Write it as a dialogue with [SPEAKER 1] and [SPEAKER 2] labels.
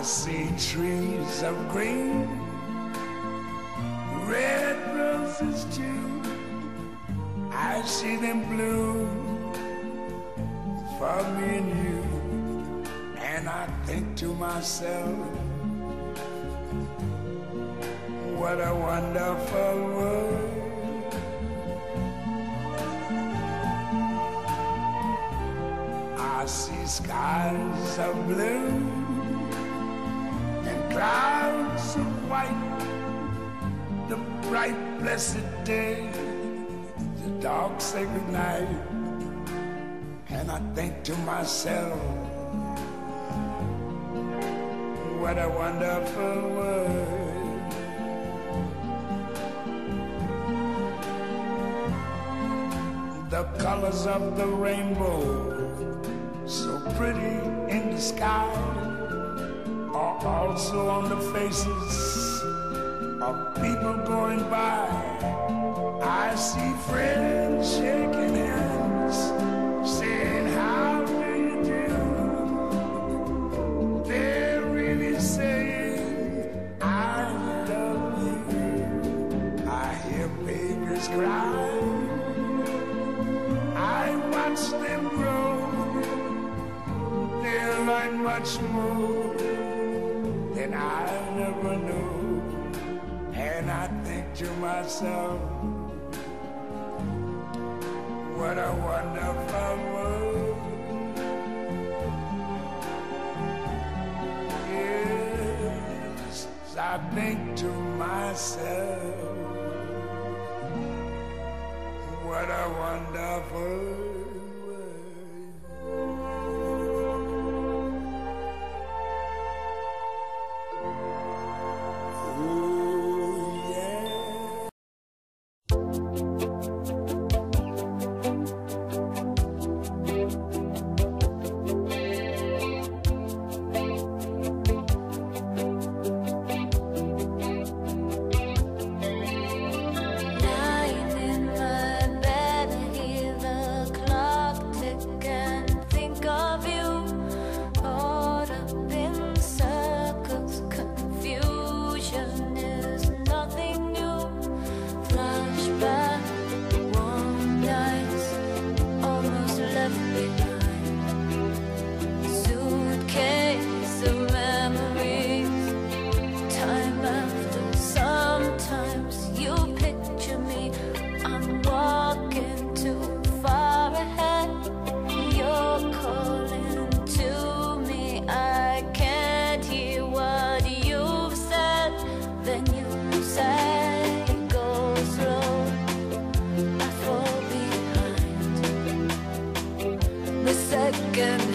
[SPEAKER 1] I see trees of green, red roses too. I see them bloom for me and you. And I think to myself, what a wonderful world. I see skies of blue and clouds of white, the bright blessed day, the dark sacred night. And I think to myself, what a wonderful world. The colors of the rainbow, so pretty in the sky, are also on the faces of people going by. I see friends shaking hands, saying, how do you do? They're really saying, I love you. I hear babies cry, I watch them grow. They'll learn much more than I never knew. And I think to myself, what a wonderful world. Yes, I think to myself, what a wonderful world.
[SPEAKER 2] Second